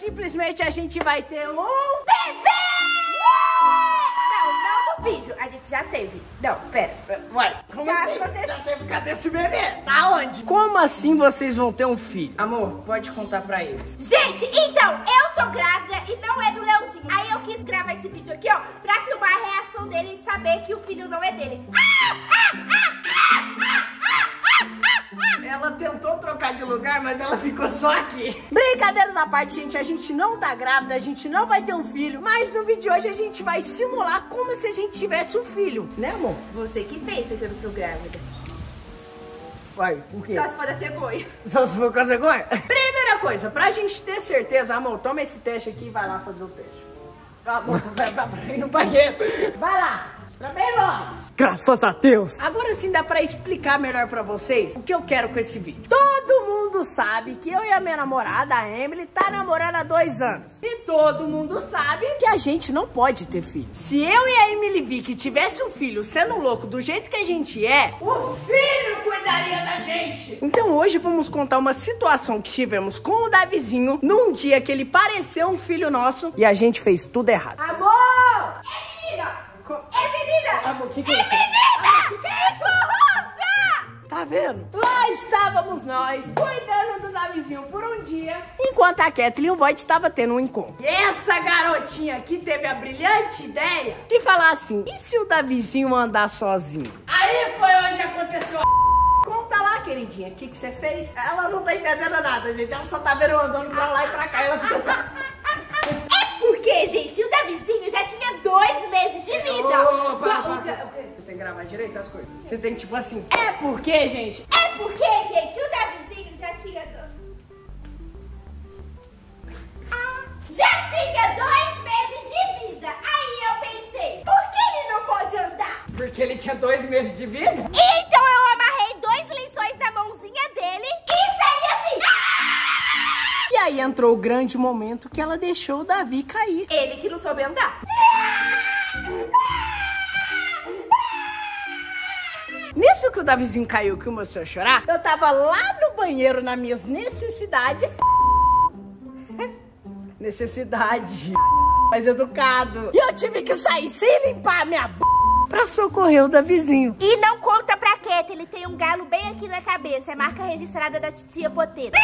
simplesmente a gente vai ter um bebê! Não no vídeo, a gente já teve. Não, pera. Ué, como Já assim? aconteceu. Já teve, cadê esse bebê? Tá onde? Como assim vocês vão ter um filho? Amor, pode contar pra eles. Gente, então, eu tô grávida e não é do Leozinho. Aí eu quis gravar esse vídeo aqui, ó, pra filmar a reação dele e saber que o filho não é dele. Ela tentou trocar de lugar, mas ela ficou só aqui. Brincadeiras à parte, gente, a gente não tá grávida, a gente não vai ter um filho, mas no vídeo de hoje a gente vai simular como se a gente tivesse um filho, né, amor? Você que pensa que eu não sou grávida. Vai, por quê? Só se for da cegonha. Só se for com a cegonha? Primeira coisa, pra gente ter certeza, amor, toma esse teste aqui e vai lá fazer o teste. Amor, vai pra ir no banheiro. Vai lá, pra bem logo. Graças a Deus. Agora sim dá pra explicar melhor pra vocês o que eu quero com esse vídeo. Todo mundo sabe que eu e a minha namorada, a Emily, tá namorando há 2 anos. E todo mundo sabe que a gente não pode ter filho. Se eu e a Emily Vicky tivesse um filho sendo louco do jeito que a gente é, o filho cuidaria da gente. Então hoje vamos contar uma situação que tivemos com o Davizinho num dia que ele pareceu um filho nosso e a gente fez tudo errado. Amor! É menina! É menina! Amor, que é isso? Menina! Que é isso, Rosa? Tá vendo? Lá estávamos nós, cuidando do Davizinho por um dia, enquanto a Kathleen e o Void estavam tendo um encontro. E essa garotinha aqui teve a brilhante ideia de falar assim, e se o Davizinho andar sozinho? Aí foi onde aconteceu a... Conta lá, queridinha, o que você fez? Ela não tá entendendo nada, gente, ela só tá vendo eu andando pra lá e pra cá, e ela fica só... Porque, gente, o Davizinho já tinha 2 meses de vida. Você tem que gravar direito as coisas. Você tem que, tipo assim, é porque, gente... É porque, gente, o Davizinho já tinha... Já tinha 2 meses de vida. Aí eu pensei, por que ele não pode andar? Porque ele tinha 2 meses de vida? Então eu amarrei 2 lençóis na mãozinha dele e saí assim. E aí entrou o grande momento que ela deixou o Davi cair. Ele que não soube andar. Nisso que o Davizinho caiu, que começou a chorar, eu tava lá no banheiro nas minhas necessidades. Necessidade. Mais educado. E eu tive que sair sem limpar a minha pra socorrer o Davizinho. E não conta pra Keta, ele tem um galo bem aqui na cabeça. É marca registrada da titia Poteira.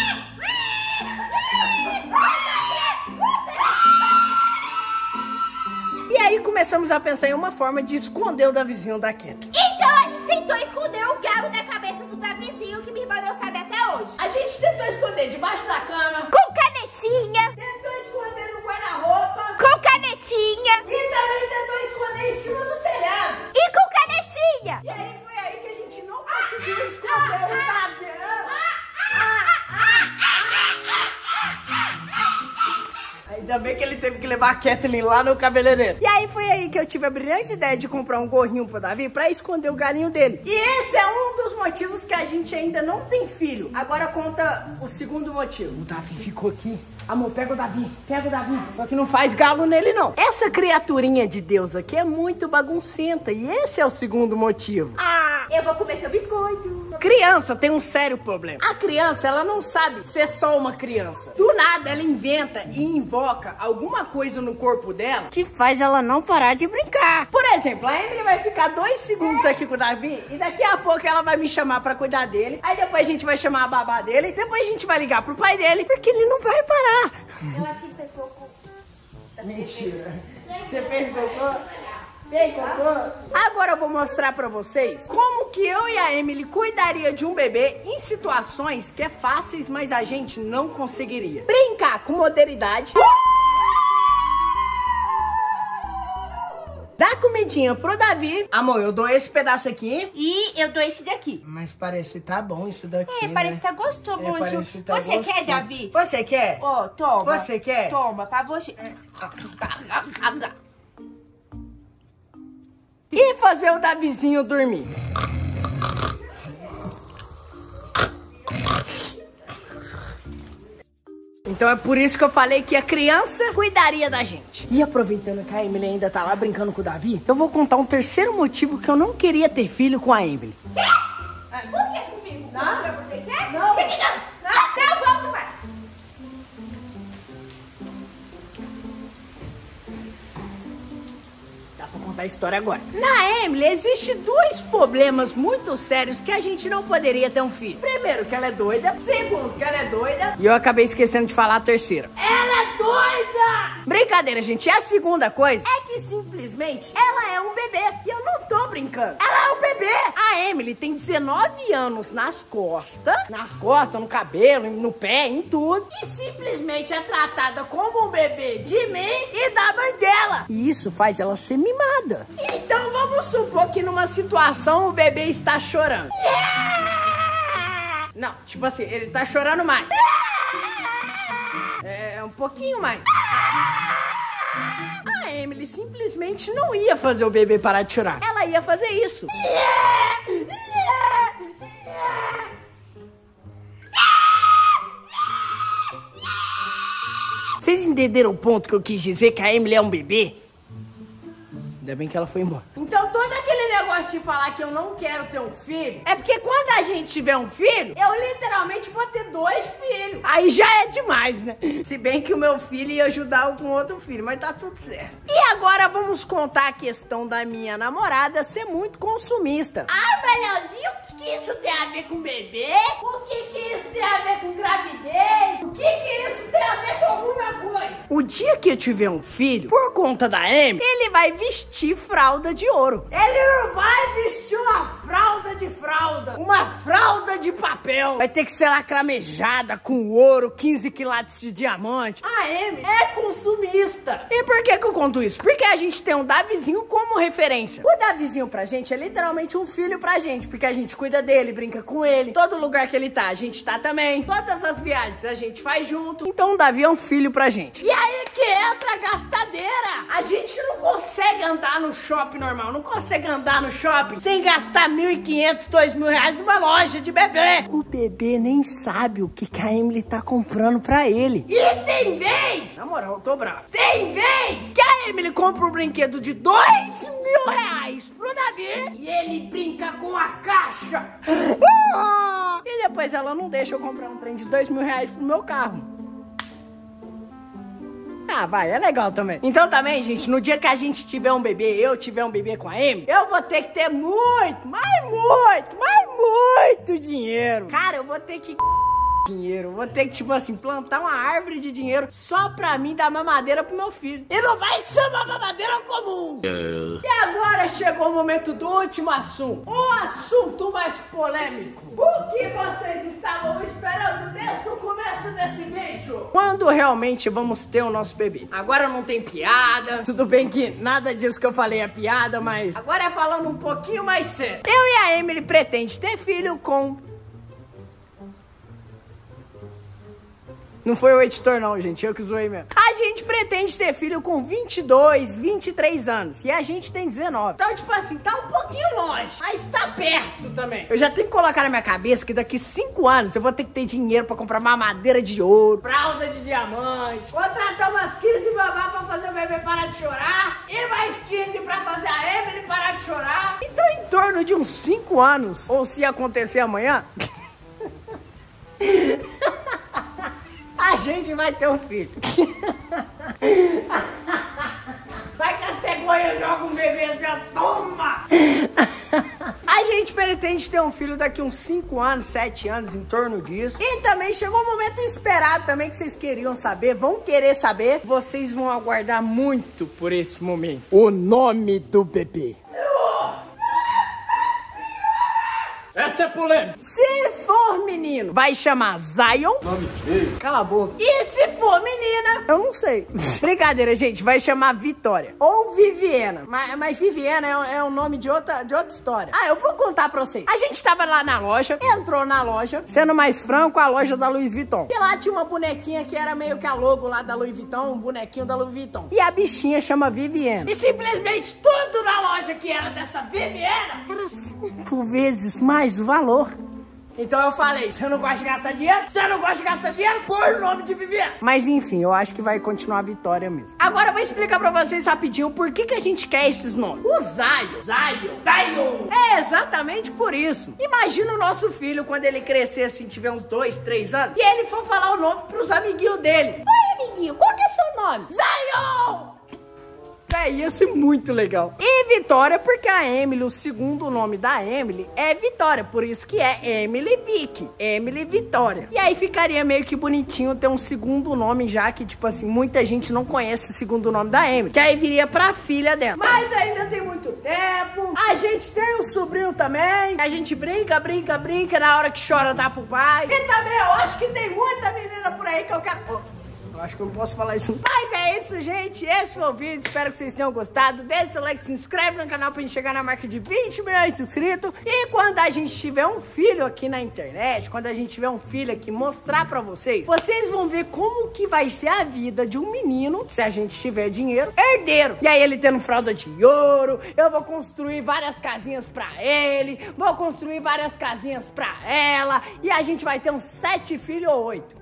E aí começamos a pensar em uma forma de esconder o Davizinho da Keta. Então a gente tentou esconder o galo da cabeça do Davizinho, que minha irmã não sabe até hoje. A gente tentou esconder debaixo da cama. Com canetinha. Tentou esconder no guarda-roupa. Com canetinha. E também tentou esconder em cima do telhado. E com canetinha. E aí foi aí que a gente não conseguiu esconder o Davi. Ainda bem que ele teve que levar a Kathleen lá no cabeleireiro. E aí foi aí que eu tive a brilhante ideia de comprar um gorrinho pro Davi pra esconder o galinho dele. E esse é um dos motivos que a gente ainda não tem filho. Agora conta o segundo motivo. O Davi ficou aqui. Amor, pega o Davi, só que não faz galo nele não. Essa criaturinha de Deus aqui é muito baguncenta e esse é o segundo motivo. Eu vou comer seu biscoito. Criança tem um sério problema. A criança, ela não sabe ser só uma criança. Do nada, ela inventa e invoca alguma coisa no corpo dela que faz ela não parar de brincar. Por exemplo, a Emily vai ficar 2 segundos aqui com o Davi e daqui a pouco ela vai me chamar pra cuidar dele. Aí depois a gente vai chamar a babá dele, depois a gente vai ligar pro pai dele, porque ele não vai parar. Eu acho que ele fez cocô. Mentira. Você fez cocô? Fez cocô? Agora eu vou mostrar pra vocês como que eu e a Emily cuidaria de um bebê em situações que é fáceis, mas a gente não conseguiria. Brincar com modernidade. Dá comidinha pro Davi. Amor, eu dou esse pedaço aqui. E eu dou esse daqui. Mas parece que tá bom isso daqui, Parece que tá gostoso. parece que tá você gostoso. quer, Davi? Você quer? Ó, toma. Você quer? Toma, pra você. E fazer o Davizinho dormir. Então é por isso que eu falei que a criança cuidaria da gente. E aproveitando que a Emily ainda tá lá brincando com o Davi, eu vou contar um terceiro motivo que eu não queria ter filho com a Emily. Por que comigo? Não. Você quer? Não. Não, volto mais. da história agora. Na Emily, existem dois problemas muito sérios que a gente não poderia ter um filho. Primeiro, que ela é doida. Segundo, que ela é doida. E eu acabei esquecendo de falar a terceira. Ela é doida! Brincadeira, gente. E a segunda coisa é que simplesmente ela é um bebê. E eu não tô brincando. Ela é um bebê! A Emily tem 19 anos nas costas, no cabelo, no pé, em tudo. E simplesmente é tratada como um bebê de mim e da mãe dela. E isso faz ela ser mimada. Então vamos supor que numa situação o bebê está chorando. Não, tipo assim, ele tá chorando mais. É, um pouquinho mais. A Emily simplesmente não ia fazer o bebê parar de chorar. Ela ia fazer isso. Vocês entenderam o ponto que eu quis dizer, que a Emily é um bebê? Ainda bem que ela foi embora. Então todo aquele negócio de falar que eu não quero ter um filho, é porque quando a gente tiver um filho, eu literalmente vou ter 2 filhos. Aí já é demais, né? Se bem que o meu filho ia ajudar com outro filho, mas tá tudo certo. E agora vamos contar a questão da minha namorada ser muito consumista. Ai, Leozinho, o que isso tem a ver com bebê? O que isso tem a ver com gravidez? O que isso tem a ver com alguma coisa? O dia que eu tiver um filho, por conta da Emily, ele vai vestir fralda de ouro. Ele não vai vestir uma fralda de fralda, uma fralda de papel. Vai ter que ser lacramejada com ouro, 15 quilates de diamante. A Emily é consumista. E por que eu conto isso? Porque a gente tem um Davizinho como referência. O Davizinho pra gente é literalmente um filho pra gente, porque a gente cuida dele, brinca com ele. Todo lugar que ele tá, a gente tá também. Todas as viagens a gente faz junto. Então o Davi é um filho pra gente. E aí que entra a gastadeira. A gente não consegue andar no shopping normal, não consegue andar no shopping sem gastar 1.500, 2.000 reais numa loja de bebê. O bebê nem sabe o que a Emily tá comprando pra ele. E tem vez, na moral, eu tô bravo, tem vez que a Emily compra um brinquedo de 2.000 reais pro Davi e ele brinca com a caixa. E depois ela não deixa eu comprar um trem de 2.000 reais pro meu carro. Ah, vai, é legal também. Então também, gente, no dia que a gente tiver um bebê, eu tiver um bebê com a Emily, eu vou ter que ter muito dinheiro. Cara, eu vou ter que dinheiro. Vou ter que, tipo assim, plantar uma árvore de dinheiro só pra mim dar mamadeira pro meu filho. E não vai ser uma mamadeira comum. E agora chegou o momento do último assunto. O assunto mais polêmico. O que vocês estavam esperando desde o começo desse vídeo? Quando realmente vamos ter o nosso bebê? Agora não tem piada. Tudo bem que nada disso que eu falei é piada, mas agora é falando um pouquinho mais sério. Eu e a Emily pretende ter filho com... Não foi o editor não, gente, eu que zoei mesmo. A gente pretende ter filho com 22, 23 anos. E a gente tem 19. Então, tipo assim, tá um pouquinho longe, mas tá perto também. Eu já tenho que colocar na minha cabeça que daqui 5 anos eu vou ter que ter dinheiro pra comprar mamadeira de ouro, fralda de diamante, contratar umas 15 babá pra fazer o bebê parar de chorar e mais 15 pra fazer a Emily parar de chorar. Então, em torno de uns 5 anos, ou se acontecer amanhã... a gente vai ter um filho. Vai que a cegonha joga um bebezinho, toma! A gente pretende ter um filho daqui uns 5 anos, 7 anos, em torno disso. E também chegou um momento esperado também que vocês queriam saber, vão querer saber. Vocês vão aguardar muito por esse momento. O nome do bebê. Essa é polêmica. Se for menino, vai chamar Zion. Nome feio. Cala a boca. E se for menina, eu não sei. Brincadeira, gente. Vai chamar Vitória. Ou Viviana. Mas Viviana é um nome de outra história. Ah, eu vou contar pra vocês. A gente tava lá na loja, entrou na loja, sendo mais franco, a loja da Louis Vuitton. E lá tinha uma bonequinha que era meio que a logo lá da Louis Vuitton, um bonequinho da Louis Vuitton. E a bichinha chama Viviana. E simplesmente tudo na loja que era dessa Viviana era 5 vezes mais o valor. Então eu falei, você não gosta de gastar dinheiro? Você não gosta de gastar dinheiro? Põe o nome de Viviana. Mas enfim, eu acho que vai continuar a Vitória mesmo. Agora eu vou explicar pra vocês rapidinho por que a gente quer esses nomes. O Zion. É exatamente por isso. Imagina o nosso filho quando ele crescer assim, tiver uns 2, 3 anos, e ele for falar o nome pros amiguinhos dele. Oi, amiguinho, qual que é seu nome? Zion! Véi, ia ser muito legal. E Vitória, porque a Emily, o segundo nome da Emily é Vitória. Por isso que é Emily Vicky. Emily Vitória. E aí ficaria meio que bonitinho ter um segundo nome, já que, tipo assim, muita gente não conhece o segundo nome da Emily. Que aí viria pra filha dela. Mas ainda tem muito tempo. A gente tem um sobrinho também. A gente brinca, brinca, brinca. Na hora que chora, dá pro pai. E também eu acho que tem muita menina por aí que eu quero... Eu acho que eu não posso falar isso. Mas é isso, gente. Esse foi o vídeo. Espero que vocês tenham gostado. Deixa seu like, se inscreve no canal pra gente chegar na marca de 20 milhões de inscritos. E quando a gente tiver um filho aqui na internet, quando a gente tiver um filho aqui, mostrar pra vocês, vocês vão ver como que vai ser a vida de um menino, se a gente tiver dinheiro, herdeiro. E aí ele tendo fralda de ouro, eu vou construir várias casinhas pra ele, vou construir várias casinhas pra ela, e a gente vai ter uns 7 filhos ou 8.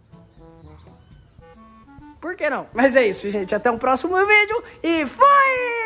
Por que não? Mas é isso, gente. Até o próximo vídeo e fui!